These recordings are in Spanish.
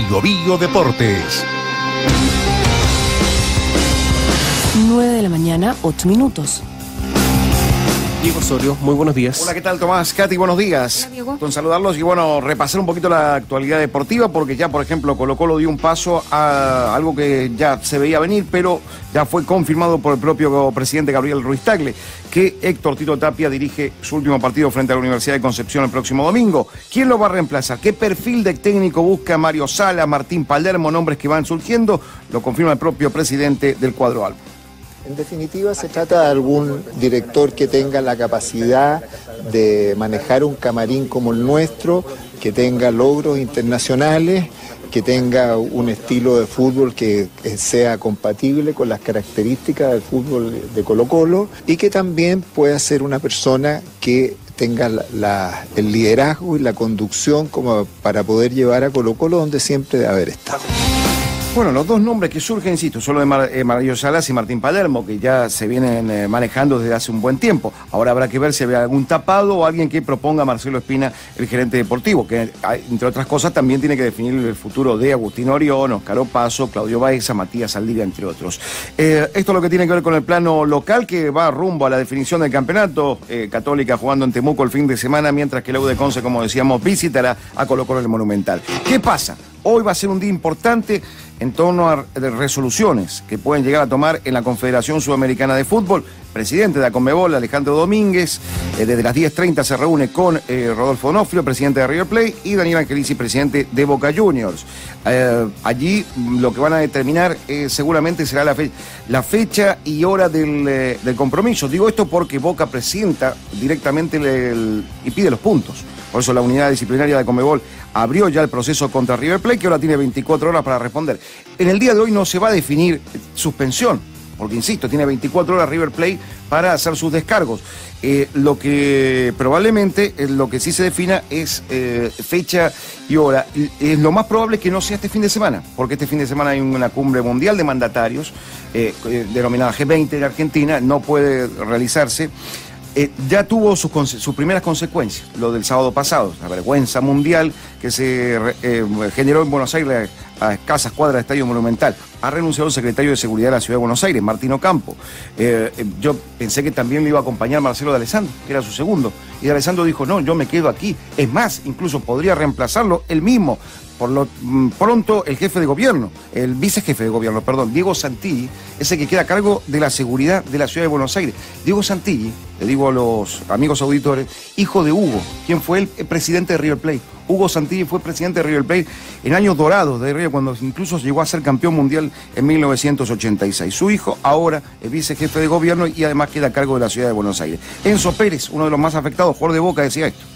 Bio Deportes. 9 de la mañana, 8 minutos. Diego Osorio, muy buenos días. Hola, ¿qué tal, Tomás? Katy, buenos días. Hola, Diego. Con saludarlos y bueno, repasar un poquito la actualidad deportiva porque ya, por ejemplo, Colo-Colo dio un paso a algo que ya se veía venir, pero ya fue confirmado por el propio presidente Gabriel Ruiz Tagle, que Héctor Tito Tapia dirige su último partido frente a la Universidad de Concepción el próximo domingo. ¿Quién lo va a reemplazar? ¿Qué perfil de técnico busca Mario Sala, Martín Palermo, nombres que van surgiendo? Lo confirma el propio presidente del cuadro albo. En definitiva, se trata de algún director que tenga la capacidad de manejar un camarín como el nuestro, que tenga logros internacionales, que tenga un estilo de fútbol que sea compatible con las características del fútbol de Colo-Colo y que también pueda ser una persona que tenga el liderazgo y la conducción como para poder llevar a Colo-Colo donde siempre debe haber estado. Bueno, los dos nombres que surgen, insisto, son los de Mario Salas y Martín Palermo, que ya se vienen manejando desde hace un buen tiempo. Ahora habrá que ver si hay algún tapado o alguien que proponga a Marcelo Espina, el gerente deportivo, que entre otras cosas también tiene que definir el futuro de Agustín Orión, Óscar Opaso, Claudio Baeza, Matías Saldivia, entre otros. Esto es lo que tiene que ver con el plano local, que va rumbo a la definición del campeonato. Católica jugando en Temuco el fin de semana, mientras que la U de Conce, como decíamos, visitará a Colo-Colo en el Monumental. ¿Qué pasa? Hoy va a ser un día importante en torno a resoluciones que pueden llegar a tomar en la Confederación Sudamericana de Fútbol. Presidente de la Conmebol, Alejandro Domínguez, desde las 10:30 se reúne con Rodolfo D'Onofrio, presidente de River Plate, y Daniel Angelici, presidente de Boca Juniors. Allí lo que van a determinar seguramente será la fecha y hora del compromiso. Digo esto porque Boca presenta directamente y pide los puntos. Por eso la unidad disciplinaria de Conmebol abrió ya el proceso contra River Plate, que ahora tiene 24 horas para responder. En el día de hoy no se va a definir suspensión, porque insisto, tiene 24 horas River Plate para hacer sus descargos. Lo que probablemente, lo que sí se defina es fecha y hora. Lo más probable es que no sea este fin de semana, porque este fin de semana hay una cumbre mundial de mandatarios, denominada G20 en Argentina, no puede realizarse. Ya tuvo sus primeras consecuencias, lo del sábado pasado, la vergüenza mundial que se generó en Buenos Aires a escasas cuadras del Estadio Monumental. Ha renunciado el secretario de Seguridad de la Ciudad de Buenos Aires, Martín Ocampo. Yo pensé que también le iba a acompañar Marcelo D'Alessandro, que era su segundo. Y D'Alessandro dijo, no, yo me quedo aquí. Es más, incluso podría reemplazarlo él mismo. Por lo pronto, el jefe de gobierno, el vicejefe de gobierno, perdón, Diego Santilli, es el que queda a cargo de la seguridad de la Ciudad de Buenos Aires. Diego Santilli, le digo a los amigos auditores, hijo de Hugo, quien fue el presidente de River Plate. Hugo Santilli fue presidente de River Plate en años dorados de River, cuando incluso llegó a ser campeón mundial en 1986. Su hijo ahora es vicejefe de gobierno y además queda a cargo de la Ciudad de Buenos Aires. Enzo Pérez, uno de los más afectados, jugador de Boca, decía esto.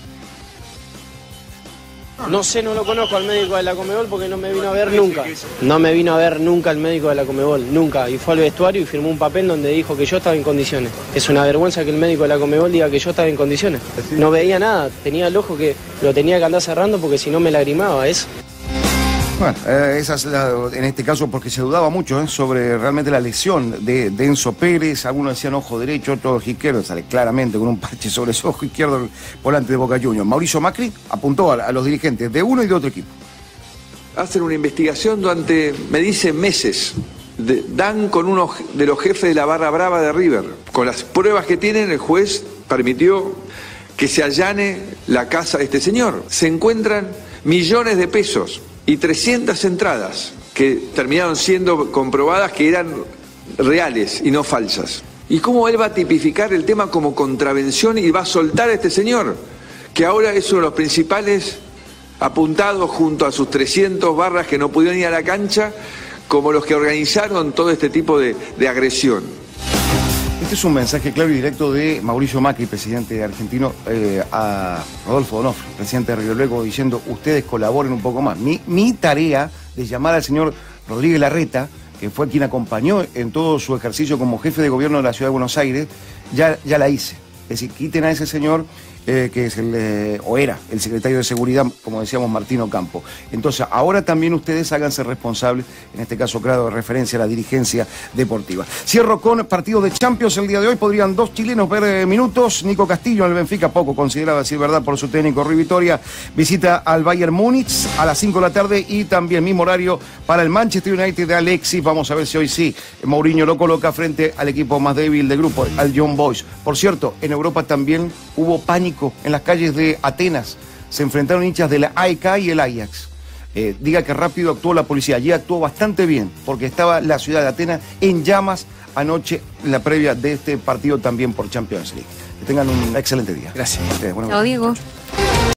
No sé, no lo conozco al médico de la Conmebol porque no me vino a ver nunca. No me vino a ver nunca el médico de la Conmebol, nunca. Y fue al vestuario y firmó un papel donde dijo que yo estaba en condiciones. Es una vergüenza que el médico de la Conmebol diga que yo estaba en condiciones. No veía nada, tenía el ojo que lo tenía que andar cerrando porque si no me lagrimaba eso. Bueno, esa es en este caso porque se dudaba mucho sobre realmente la lesión de Enzo Pérez. Algunos decían ojo derecho, otro ojo izquierdo. Sale claramente con un parche sobre su ojo izquierdo el volante de Boca Juniors. Mauricio Macri apuntó a los dirigentes de uno y de otro equipo. Hacen una investigación durante, me dicen, meses. Dan con uno de los jefes de la barra brava de River. Con las pruebas que tienen, el juez permitió que se allane la casa de este señor. Se encuentran millones de pesos y 300 entradas que terminaron siendo comprobadas que eran reales y no falsas. ¿Y cómo él va a tipificar el tema como contravención y va a soltar a este señor, que ahora es uno de los principales apuntados junto a sus 300 barras que no pudieron ir a la cancha, como los que organizaron todo este tipo de agresión? Este es un mensaje claro y directo de Mauricio Macri, presidente argentino, a Rodolfo D'Onofrio, presidente de River Plate, diciendo, ustedes colaboren un poco más. Mi tarea de llamar al señor Rodríguez Larreta, que fue quien acompañó en todo su ejercicio como jefe de gobierno de la Ciudad de Buenos Aires, ya la hice. Es decir, quiten a ese señor que es o era el secretario de Seguridad, como decíamos, Martín Ocampo. Entonces, ahora también ustedes háganse responsables, en este caso, claro, de referencia a la dirigencia deportiva. Cierro con partido de Champions el día de hoy. Podrían 2 chilenos ver minutos. Nico Castillo en el Benfica, poco considerado, a decir verdad, por su técnico Rui Vitoria. Visita al Bayern Múnich a las 5 de la tarde y también mismo horario para el Manchester United de Alexis. Vamos a ver si hoy sí Mourinho lo coloca frente al equipo más débil del grupo, al Young Boys. Por cierto, en Europa también hubo pánico en las calles de Atenas. Se enfrentaron hinchas de la AEK y el Ajax. Diga que rápido actuó la policía. Allí actuó bastante bien, porque estaba la ciudad de Atenas en llamas anoche, en la previa de este partido también por Champions League. Que tengan un excelente día. Gracias. Chao, Diego.